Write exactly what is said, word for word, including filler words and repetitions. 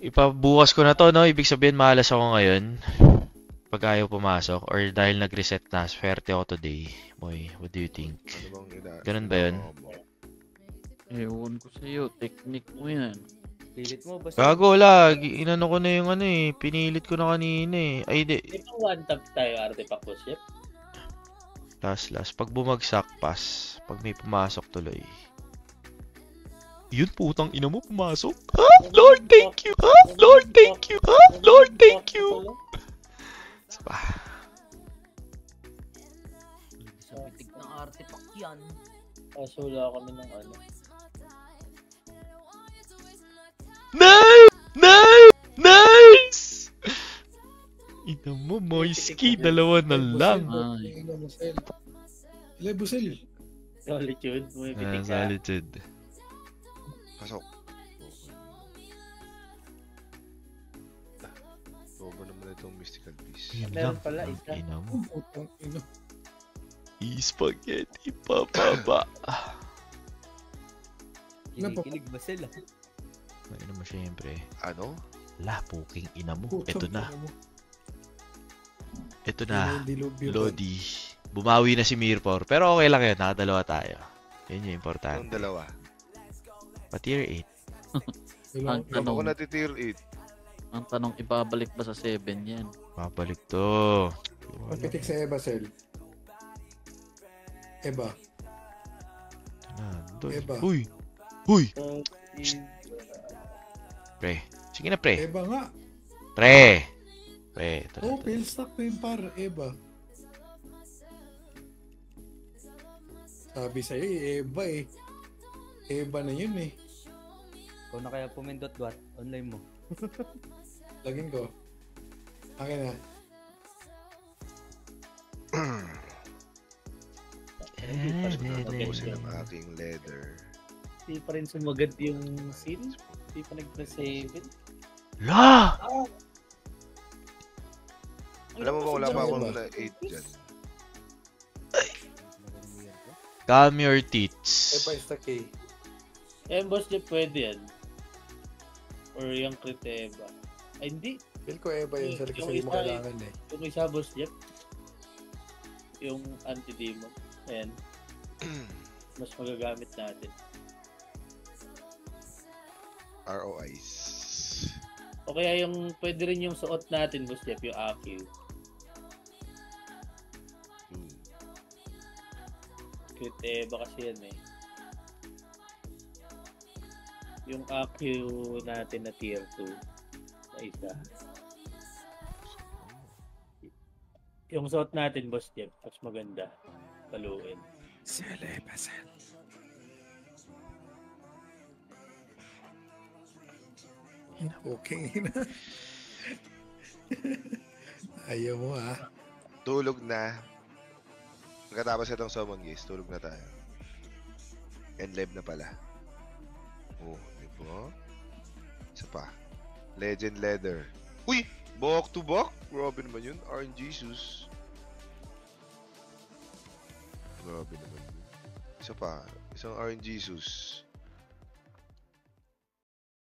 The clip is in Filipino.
ipabukas ko na to, no? Ibig sabihin, malas ako ngayon. Pag ayaw pumasok. Or dahil nag-reset na, swerte ako today. Boy, what do you think? Ano bang ina... Ganun ba yun? Ewan ko sa'yo, technique mo yan. Pilit mo, basta. Gago, lag. Inano ko na yung ano eh. Pinilit ko na kanina eh. Ay, di. Di ba one tap tayo artifact po ship? Last, last. Pag bumagsak, pass. Pag may pumasok tuloy. Yun, putang ina mo, pumasok. Ha? Lord, thank you. Ha? Lord, thank you. Ha? Lord, thank you. Diba? Sa pitik ng artifact yan. Kaso wala kami ng ano. Nice! Nice! Nice! Ina mo, Moisky, dalawa na lang. Ay. Lebusel. Solitude, may Ah, pitik ka. solitude. Pasok. Bobo naman itong mystical beast. Yan Meron lang. pala Ang isa. ina mo. Putang ina. I-spaghetti pa baba. Kinikilig ba sila? Ang ina mo syempre. Ano? La, puking ina mo. Putang Ito na. ina mo. Ito na. Dilubyo. Lodi. Bumawi na si Mirpor. Pero okay lang yun. Nakadalawa tayo. Yun yung Anong importante. dalawa? Pa tier eight. Ang Ano ko tanong, na tier eight? ang tanong, ibabalik ba sa seven yan? Babalik to. Papitik sa Eba, Sel. Eba. Nandun. Eba. Uy! Uy! So, i- Pre. Sige na, pre. Eba nga. Pre! Pre. Ito na, Oh, ito. fail stack na yun par. Eba. Sabi sa'yo eh, Eba eh. Eba na yun eh. Kung na kaya pumindot, what? Online mo. Lagin ko. Akin na. Tapusin ang aking leather. Di pa rin sumagad yung scene. Di pa nag-save it. La! Alam mo ba wala pa akong Ba? eight dyan? Calm your tits. Eba is the key. Eh, boss, di pwede yan. Or yung crit Eva. Ay, hindi. Feel ko Eba yun, Sel, kasi Yung hindi mo isa- kailangan eh. Yung isa, boss, Jeff. Yung anti-demon. Ayan. Mas magagamit natin. R O Is. O kaya yung, pwede rin yung suot natin, boss, Jeff, yung A Q. Hmm. Crit Eva kasi yan eh. Yung A Q natin na tier two. Na isa. Yung suot natin, boss, Jeff, mas maganda. Taluin. Sel, Eba, Sel. Okay na. Ayaw mo ah. Tulog na. Pagkatapos itong summon guys, tulog na tayo. And live na pala. Oh, di ba? Isa pa. Legend Leather. Uy! Back to back? Grabe naman yun. R N Jesus. Grabe naman yun. Isa pa. Isang R N Jesus.